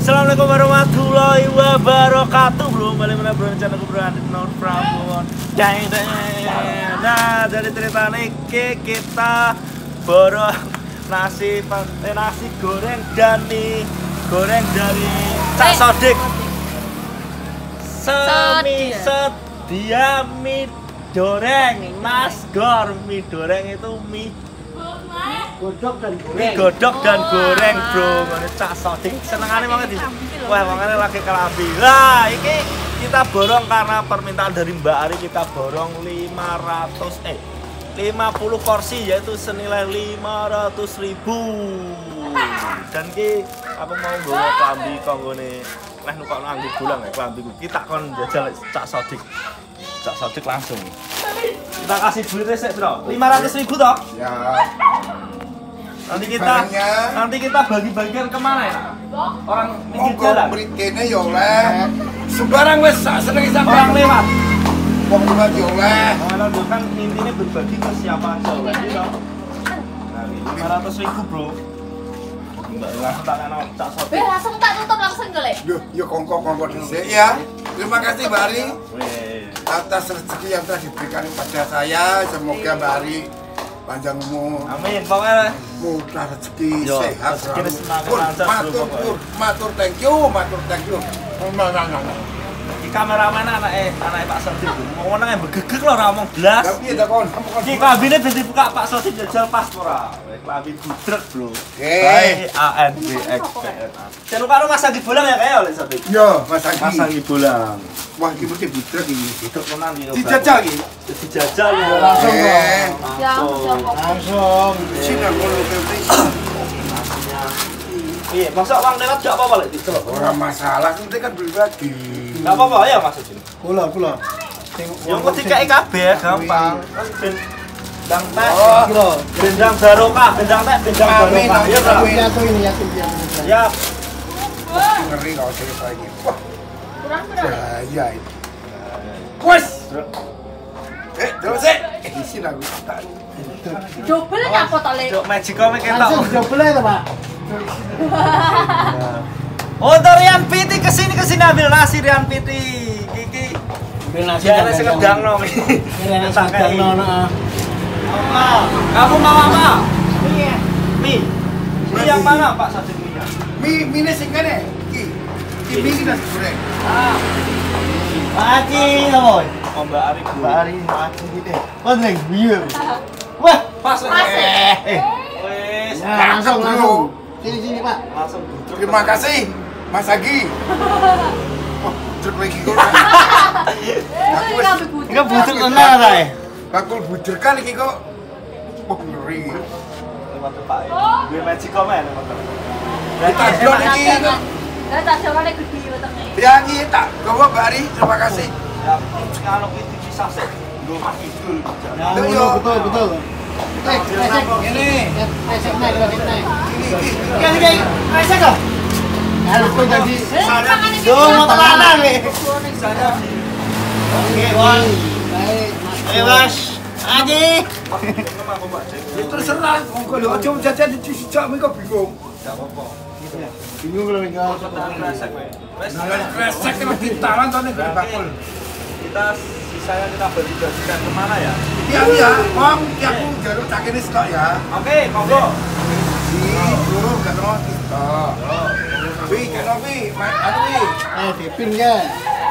Assalamualaikum warahmatullahi wabarakatuh. Belum balik mana bro channel Bro Adit Nur Prabowo. Nah, dari cerita niki kita borong nasi goreng dan mie goreng dari Cak Sodik. Sedia mie goreng, Mas Gor. Mie goreng itu mie godok dan goreng bro. Cak Sodik senengane banget. Wah, makanya lagi kelambi. Lah, ini kita borong karena permintaan dari Mbak Ari. Kita borong 50 porsi, yaitu senilai 500.000. Dan ki aku mau bawa kelambi konggone leh nukokno anggo bulang ya kelambi ku. Kita kon jajal Cak Sodik. Cak Sodik langsung. Kita kasih duitnya sik, Bro. 500.000 toh? Ya. Nanti kita bagi-bagian kemana ya? Orang pinggir jalan. Kene ya oleh. Sembarang wis sak seneng sampe Orang lewat. wong lewat ya oleh. Kalau kan intinya berbagi ke siapa aja oleh gitu. Nah, 500.000 bro. Mbak langsung tak kena Cak Sodik. Langsung tak tutup langsung golek. Yo kongko dhisik ya. Terima kasih Mbak Ari atas rezeki yang telah diberikan kepada saya. Semoga Mbak Ari panjang umur. Amin. Pokoknya mudah rezeki sehat. Rezeki semakin lancar. Matur thank you. Kameramen anake Pak Sodik. Mau nang begegek lho ora omong blas. Ya piye ta kon? Iki klambine ben dibuka Pak Sodik jajal pas ora. Klambi budrek, Bro. Oke. ANBXPNA. Jangan lupa Mas Anggi Bolang ya kayak oleh Sodik. Yo, Mas Anggi Bolang. Wah, iki mesti budrek iki. Itu tenan iki. Dijajal iki. Dijajal ya Langsung Langsung. Sini aku Iya, masa uang lewat gak apa-apa lek dicelok. ora masalah, itu kan pribadi. Gak apa-apa ya Mas Udin. Kula. Yang ketika IKB ya gampang. Kan ben bendang teh. Oh, Bendang barokah, bendang teh, bendang barokah. Ya ta? Ya. ngeri kalau cerita ini. Wah, Kurang berapa? bahaya itu. Wes. Terus sih. Di sini aku tak. Double apa to, Le? Dok magic komik ketok. Double itu, Pak. Oh, Rian Piti kesini ambil nasi Rian Piti. Kiki. Ambil nasi. Jangan sekedang no. Ini sedang nono. Kamu mau apa? Iya. Mie. Mie yang mana Pak Sodik mie-nya? Mie sing kene. Ki mie nasi goreng. Mati, boy. Oh, Mbak Ari. Mati gitu. Kau nih, biar. Wah, Pas. Wes. ya, langsung. Sini, Pak. Langsung. Terima kasih Mas Agi. Oh, jut lagi kok. Aku wis Enggak butuh tenar, Ray. bakul bujer kan iki kok. Oh, ngeri. Lewat Pak. Gue magic comment motor. Kita blon iki. Lah tak jawane gede wetenge. Ya iki tak gawa Mbak Ari, terima kasih. Ya, kalau itu bisa sih. Gue mati dulu. Betul. Ini. Resek naik. Ini. Resek kok. Kalau kau jadi Dong, motor lanang nih. Saya Oke, Bang. Baik. Ayo, Mas. Aji. Ya terserah, monggo lho aja jajan di sijak mengko bingung. enggak apa-apa. Bingung kalau enggak. Resek kan ditalan to nek bakul. Kita sisanya kita bagi-bagikan kemana ya? Iya, Bang, iki aku njaluk tak kene stok ya. Oke, monggo. Loro gak ono stok. Wi, kan wi, anu wi. Dipin kan.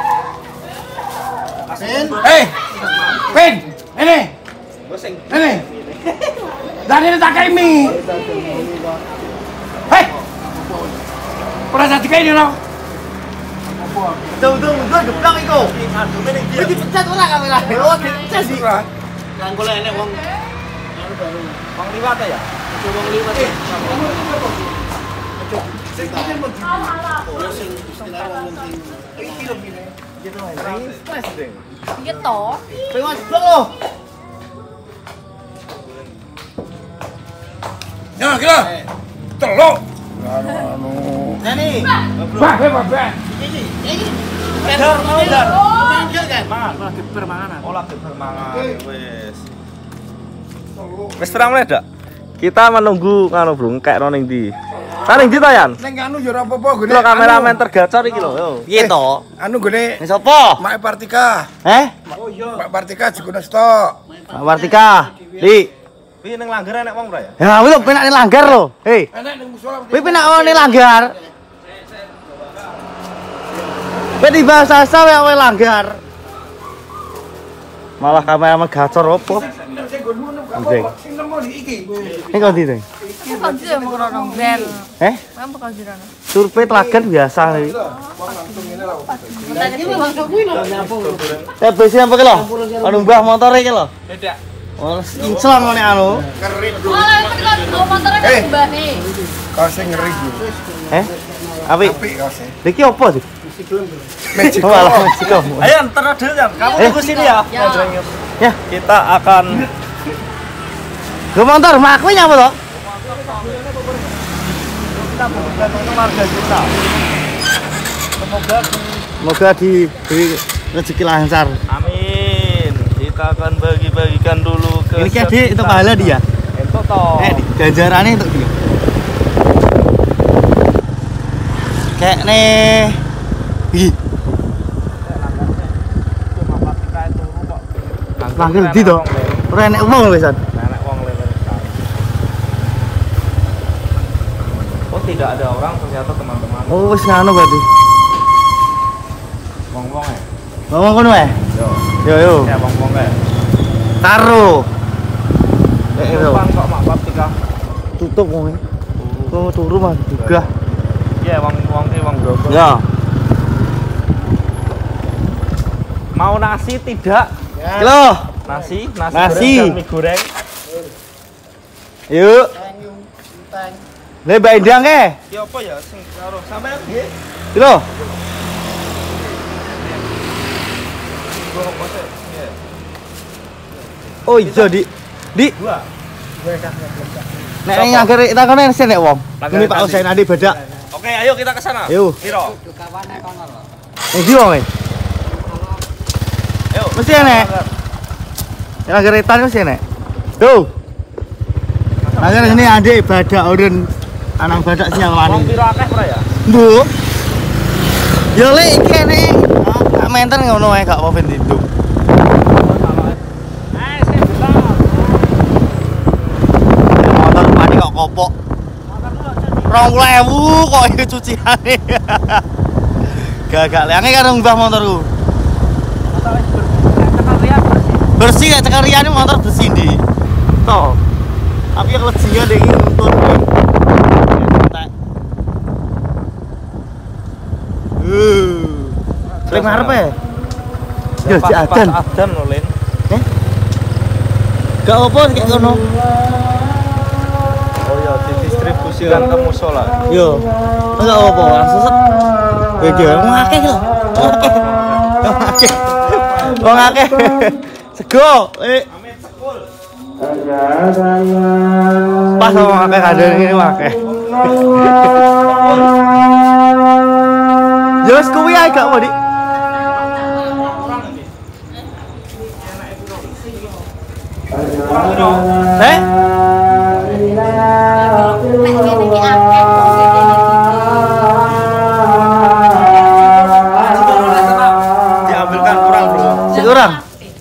Pin. Pin, ini. Gue sing Ini. Dan ini tak kayak mie. Hei. Pernah jadi kayak ini loh. Tung, gue geblak iku. adune ning Iki ndi? pecat ora kamera. Oh, pecat sih. Surah. Kan kula enek wong Wong liwat ya? wong liwat. Sing iki mau di. Sing istilah wong penting. Iki lho gini. Gitu ae. Stres ding. Iya toh. Pengen jeblok lo. Ya, kira. Telok. Anu. Nani. Bah. Ini. Dar, dar. Manggil kan? Mangan, lagi bermangan. Oh, lagi bermangan. Wis. Wis terang dak? Kita menunggu karo Bro, kayak ning ndi. Saring di Yan. Neng anu yo ora apa-apa gone. Lho kameramen tergacor iki lho. Yo. Piye to? Anu gone. Ning sapa? Mak Partika. Oh iya. Mak Partika juga stok. Mak Partika. Li. Piye ning langgar enek wong ora ya? Ya, wis penak ning langgar lho. Hei. Enek ning musola. Kowe penak ning langgar. Kowe di bahasa wae langgar. Malah kameramen gacor opo? Sing nemu iki. Ini kok ndi, Ding? Kok dia mau nang bel. Kamu kok di sana? Survei telagan biasa nih. Besi apa ki lho? Anu mbah motor iki lho. Tidak. Oh, inclong ngene anu. Ngerit Oh, itu kan motornya kan mbak nih. Kaose ngeri. Api. Apik kaose. Iki opo sih? Magic. Oh, alah, Meksiko. Ayo ntar dulu Yan. Kamu tunggu sini ya. Ya, Kita akan gue motor makwi nyapa toh? kita bergantung keluarga kita. Semoga diberi rezeki lancar. Amin. Kita akan bagi-bagikan dulu ke. Ini kayak dia itu pahala dia. Itu toh. Ganjarannya untuk gini. Kayak nih. Ih, langgar di toh. Ora enek wong lho pisan. Nenek wong lele. Oh tidak ada orang ternyata teman-teman. Oh, wis ngono berarti. Wong-wong ya. Ngomong kono wae. Yo. Ya wong-wong ya. Karo. Depan kok mak Partika. Tutup wong. Kok turu mah digah. Iya wong-wong ki wong grogol. Ya. Mau nasi tidak? Loh, Nasi Nasi. goreng dan mie goreng. yuk. Le Mbak Endang Ya apa ya sing karo sampean nggih? Lho. Oh iya, Di. Dua. Nek ning ngangger takone sen nek wong. Ini Pak Husain Adi badak. Oke, ayo kita ke sana. Ayo. Piro? Ning ndi wong e? Ayo. Mesti enek. Nek ngangger etan mesti enek. Tuh. Ngangger sini adik badak urin anak badak siang Wong wani. piro akeh ora ya? Nduk. Ya lek iki nek menten ngono ae gak apa-apa nduk. Motor pani kok kopok. 20.000 kok iki cuciane. Gak leange karo mbah motorku. Bersih gak cekal riyane motor bersih ndi. Toh. Tapi yang lejinya deh ini nuntun. Lek ngarep ya? Ya si adan. Adan lho, Lin. Gak apa kayak ngono. Oh ya, didistribusikan ke musola. Yo. Enggak apa, langsung set. Iki wong akeh lho. Wong akeh. Sego. Amin sekul. Pas wong akeh kadang ini akeh. Yo wis kuwi ae gak mau, Dik. Diambilkan kurang, Bro. Sekurang.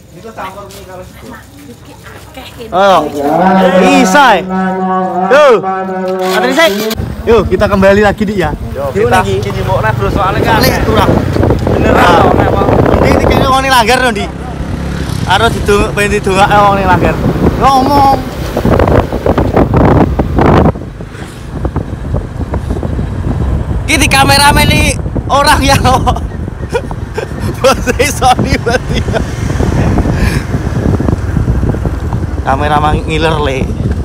Oh, bisa. Tuh, ada di sini. Yuk, kita kembali lagi Dik ya. Yo, kita iki mokne, Bro, soalnya kan Kali kurang. beneran nek apa. Ini kayaknya wong ini langgar loh, Di. Harus pengen didongak wong ini langgar. Ngomong. Ini kameramen ini orang yang bose Sony berarti. Kameramen ngiler le.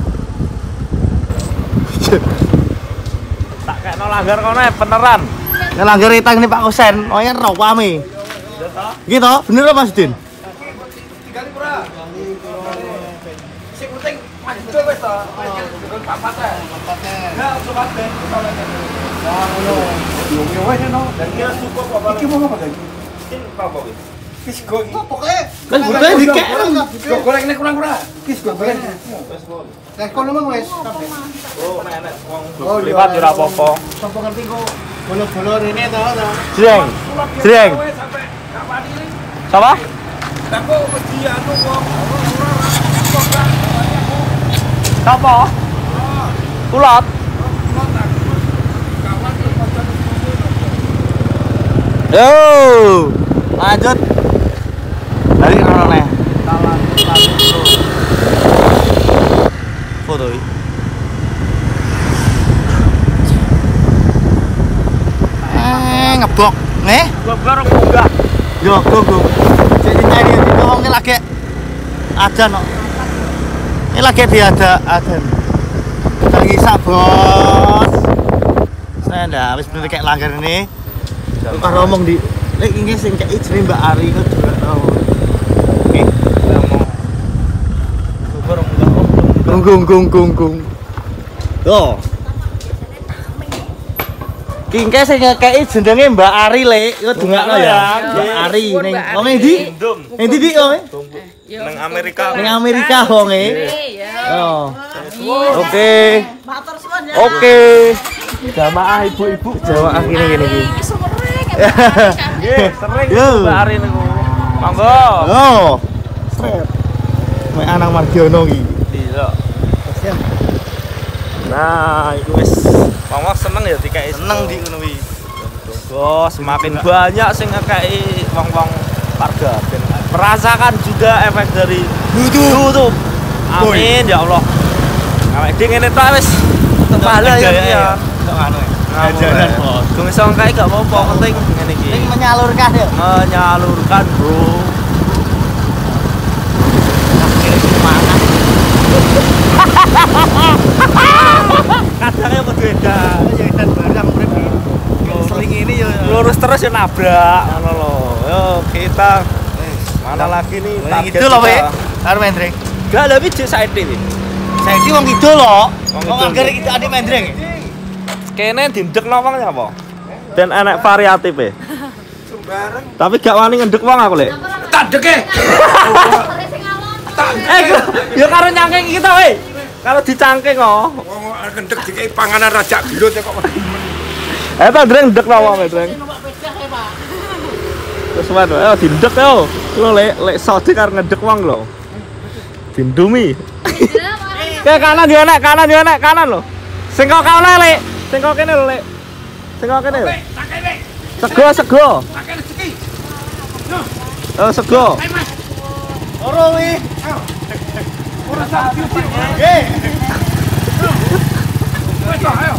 Tak kekno langgar kono beneran. Ini langgar itang ini Pak Husain, oh ya rawame. Gitu, bener Mas Din? Tiga pura. Sing penting maju wis to. Bukan papat-papat. Ya, papat-papat. Nah, ngono. Yo wis no. Dan kira cukup apa? Iki mau apa lagi? Iki apa wis? Kis go. Pokoke. Kan budaya dikek. Goreng ini kurang-kurang. Kis goreng. Wis, Telepon emang wes. Oh, nek wong liwat ora apa-apa. Sampai ngerti kok bolo-bolo rene to. Sreng. Sreng. Siapa? Aku mesti anu wong Siapa? Kulot. Yo, lanjut. Dari mana nih? Foto. Ngebok, nih? Bareng enggak. Yo, go. Jadi tadi ngomongnya lagi ada no. Ini lagi ada. Lagi sabos. Saya ndak habis bener kayak langgar ini. Tukar ngomong di lek iki sing kayak jenenge Mbak Ari kok juga tau. Oke. Gung. Yo. Kingke sing ngekeki jenenge Mbak Ari lek, iku dungakno ya. Mbak Ari ning wong endi? Endi Dik wong? Nang Amerika. Ning Amerika wong e. Oh. Oke. Matur suwun ya. Oke. Jamaah ibu-ibu. Jamaah gini. Iki sumreng. Nggih, sering Yo. Mbak Ari niku. Monggo. Oh. Strep. Mek Anang Margiono iki. Iya. Nah, iku wis wong seneng ya dikeki Seneng di ngono kuwi. Monggo semakin banyak sing ngekeki wong-wong warga ben merasakan juga efek dari YouTube. Amin ya Allah. Awake dhewe ngene ta wis pahala ya. Tok anu. Jajanan bos. Gung iso ngkai gak apa-apa, penting ngene iki. Sing menyalurkan ya. Menyalurkan, Bro. Kadangnya beda. Ya dan barang urip iki. Seling ini ya. Lurus terus ya nabrak ngono lho. Yo kita mana lagi nih target Itu lho, kita. Wek. Karo Mendreng. Gak lebih jek side iki. Saiki wong kidul lho. Wong Wong kidul. anggar iki adik Mendreng. Kene dindekno wong apa? Dan enek variatif e. sembarang Tapi gak wani ngendek wong aku, Lek. tak deke. Ya karo nyangking kita, we. Karo dicangking kok. Wong kendek dikei panganan rajak gelut kok. Ta ndreng ndekno wong, Ndreng. Wis wae, ayo dindek yo. Lho lek sode karo ngedek wong lho. Dindumi. Ke kanan yo enek, kanan lho. Sing kok kaone, Lek. Sing kok kene lho, Lek. Sing kok kene lho. Sego. Pakai rezeki. Oh, sego. Ora wi. Ora sak cuci. Nggih. Wes ayo.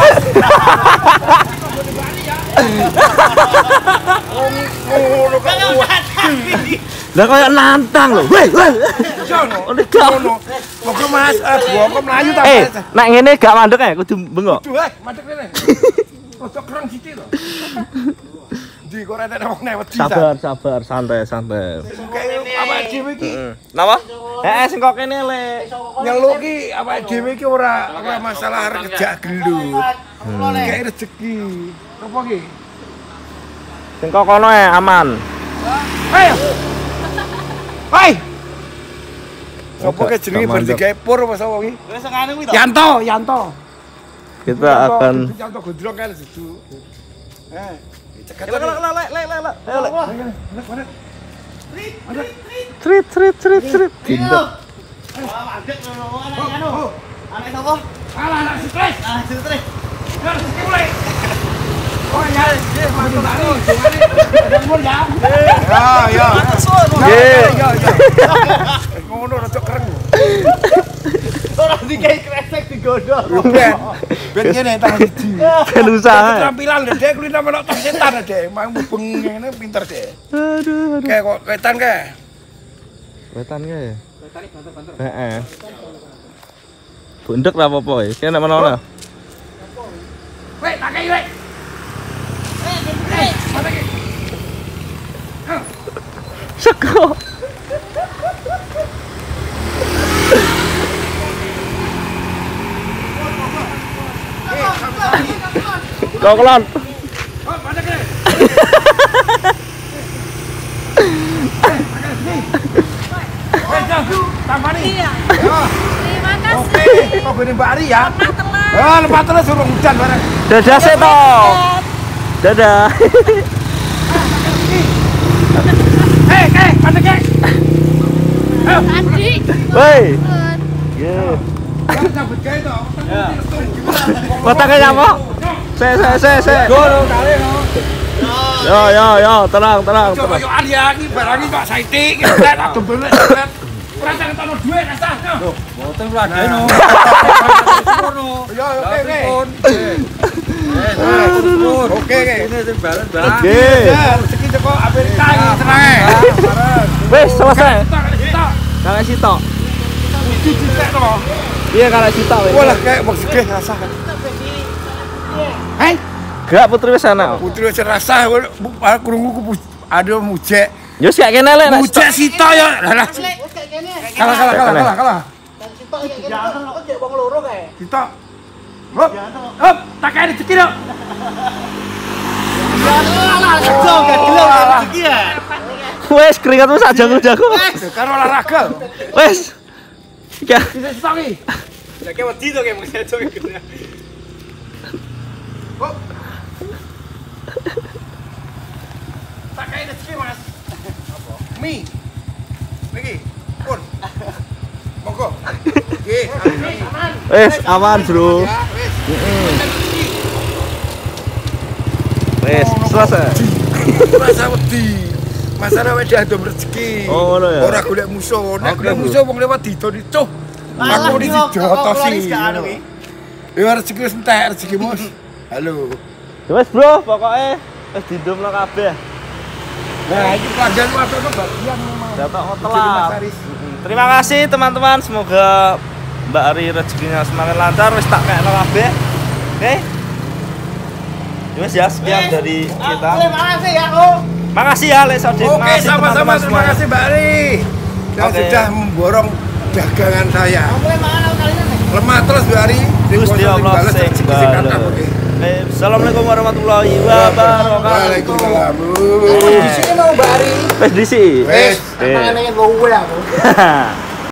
Ngono kok. Lah koyo nantang lho. Weh. Jono. Ono gak. Kok Mas, gua kok mlayu ta. Nek ngene gak mandek ae kudu bengok. Duh, madhek rene. Ojo kereng sithik lho. Di kok rene wong nek wedi ta. Sabar, santai. Kayak awake dhewe iki Napa? Sing kok kene, Lek. nyeluk ki awake dhewe iki ora masalah arek kejak gelut. Kayak rezeki. Apa ki? Sing kok kono aman. Ayo. Hai. Sopo Enggak, ke jenenge enggak bar mandek. digawe pur apa sapa ki? Wis ngene kuwi to. Yanto. Kita akan Yanto gondrong kan sedu. Cekat. Lek. Ayo, Lek. Mana? Trit. Tindak. Mandek ngono anu. Anak sapa? Alah anak stres. Ah, stres. Harus mulai. Oh ya, dia masuk tadi. Ada pun ya. Ya. Nggih. Ya. Ngono rada kereng. Ora dikai kresek digodhog. Ben kene tangan siji. Ben usaha. Keterampilan dek kuwi namanya tak setan dek. Mang mubeng ngene pinter dek. Aduh. Kayak kok ketan kae. Wetan kae. Heeh. Bundek lah apa-apa ya. Kene mana-mana. Wek, tak kei wek. Mana ki? Sego. Koklon. Oh, mana ki? Tambani. Iya. Ya. Terima Oke, kok gini Mbak Ari ya? Lepas terus suruh hujan bareng. Dadah sih toh. Dadah. Mana kek? Adi. Woi. Ye. Nyambut gawe to. Kotaknya nyamuk. Se. Yo, tenang. Coba yo Ari ya, iki barang iki Pak Saiti, iki tak dembelek. Ora tak ketono dhuwit rasah. Lho, mboten kula adeno. Yo, oke. Ini sing balen, Bang. Oke. Rezeki teko Amerika iki tenange. Wes selesai. Kalau Kakek sitok. Dicetek to. Iya kalau sitok wes. Walah kayak wong segeh rasah. Hei, Gak putri wis ana. putri wis rasah krungu ada mujek. Yo sik kene lek. Mujek sito ya. Lah. Kalah. Sito. Hop, tak kaya rezeki dong. Wes keringatmu sak jago-jago. Karo olahraga. Wes. Ya. Bisa sito iki. Lagi wedi to kayak mesti aja gitu. Hop. Tak kaya rezeki, Mas. Apa? Mie. Niki. Pun. Monggo. Nggih, aman. Wes aman, Bro. Ya, wis. Wes selesai. Rasa wedi. Masalah wedah ndom rezeki. Oh, ngono ya. Ora golek musuh. Nek Oke, golek Bu. musuh wong lewat didoni cuh. Aku di dijotosi. Ya rezeki wis entek rezekimu. Halo. Wes, Bro, pokoknya wis didomno kabeh. Nah, ini pelajaran waktu itu bagian memang. Dapat hotel Jadi, Mas lah. Aris. Terima kasih teman-teman, semoga Mbak Ari rezekinya semakin lancar. Wis tak kekno kabeh. Oke. Wes ya, sekian dari kita. Makasih ya, Om. Makasih ya, Lek Sodin. Oke, sama-sama. Terima kasih Mbak Ari. Yang Oke. sudah memborong dagangan saya. Boleh makan kalian nih. Lemah terus Mbak Ari. Gusti Allah sing bales. Assalamualaikum warahmatullahi wabarakatuh. Waalaikumsalam. Di sini mau Mbak Ari. Wes disi. Wes. Tangan ingin bawa aku.